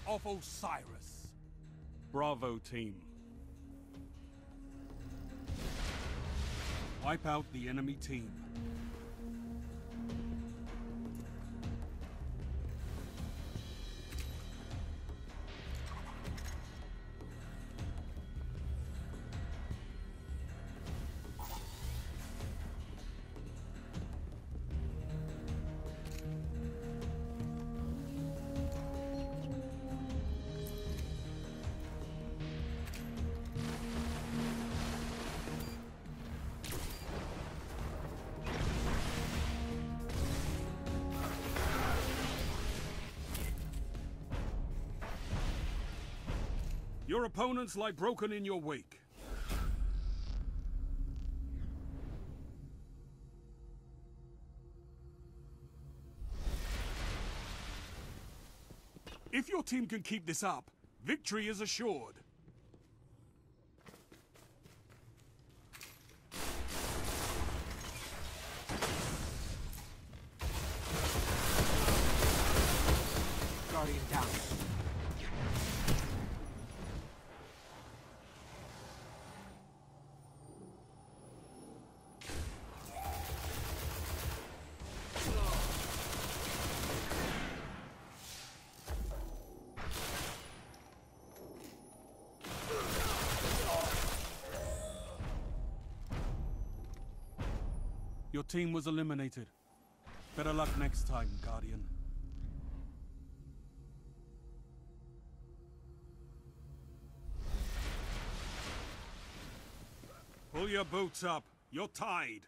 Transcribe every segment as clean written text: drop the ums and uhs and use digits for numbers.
of Osiris. Bravo, team. Wipe out the enemy team. Your opponents lie broken in your wake. If your team can keep this up, victory is assured. Guardian down. Your team was eliminated. Better luck next time, Guardian. Pull your boots up. You're tied.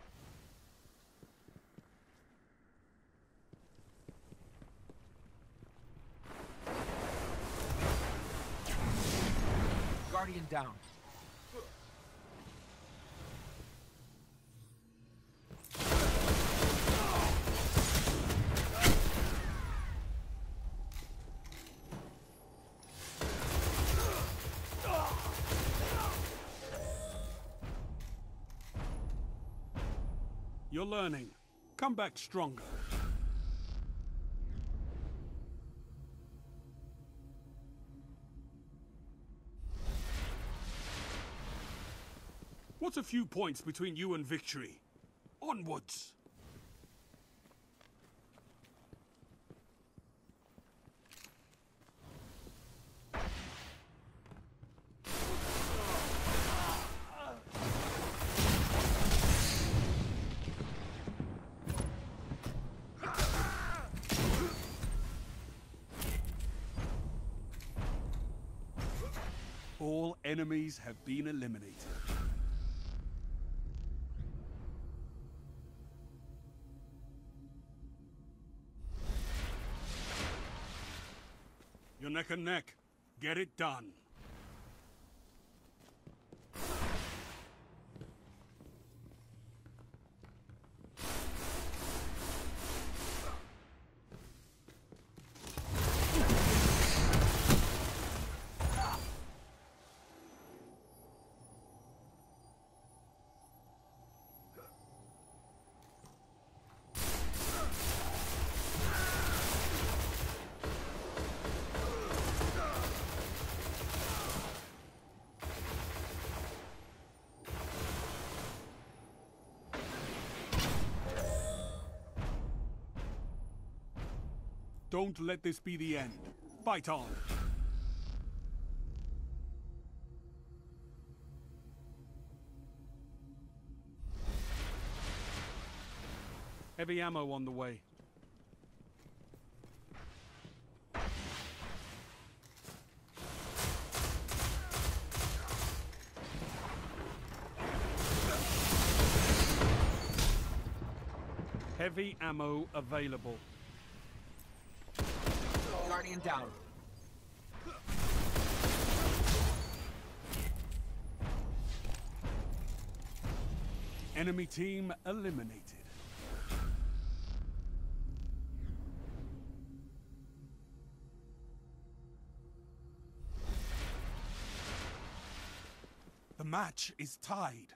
Guardian down. You're learning. Come back stronger. What's a few points between you and victory? Onwards! All enemies have been eliminated. You're neck and neck. Get it done. Don't let this be the end. Fight on. Heavy ammo on the way. Heavy ammo available. Guardian down. Enemy team eliminated. The match is tied.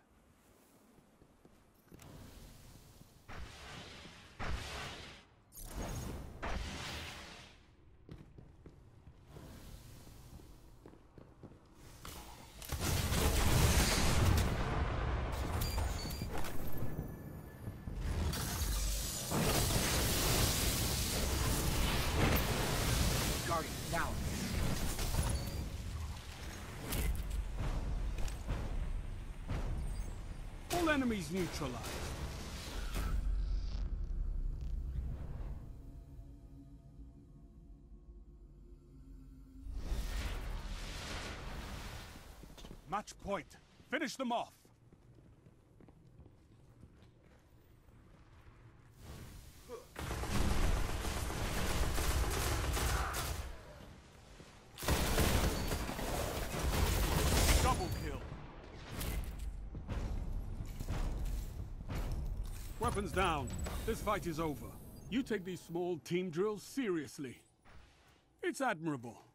All enemies neutralized. Match point. Finish them off. Double kill. Weapons down. This fight is over. You take these small team drills seriously. It's admirable.